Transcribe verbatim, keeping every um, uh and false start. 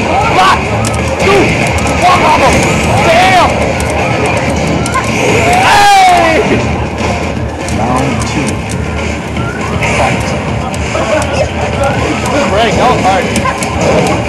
Lock! Two! Walk off him! Damn! Hey! Round two. Fight. Break, that was hard.